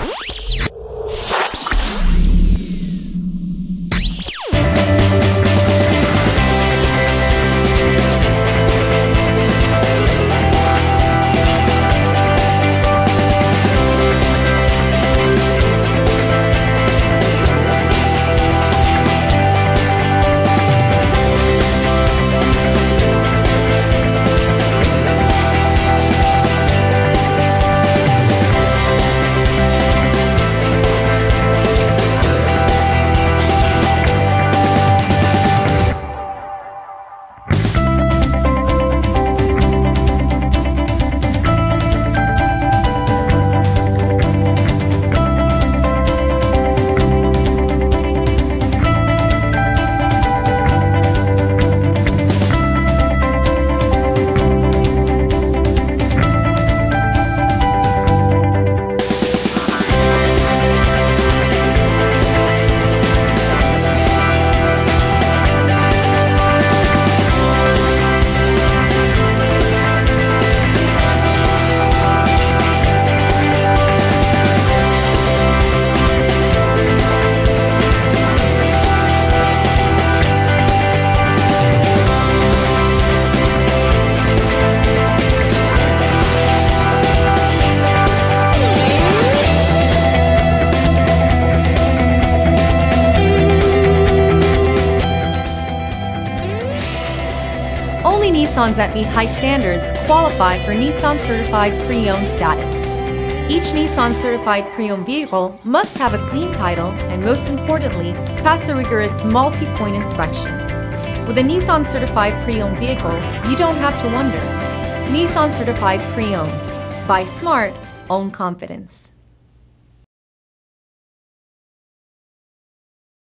Only Nissans that meet high standards qualify for Nissan Certified Pre-Owned status. Each Nissan Certified Pre-Owned vehicle must have a clean title and, most importantly, pass a rigorous multi-point inspection. With a Nissan Certified Pre-Owned vehicle, you don't have to wonder. Nissan Certified Pre-Owned. Buy smart, own confidence.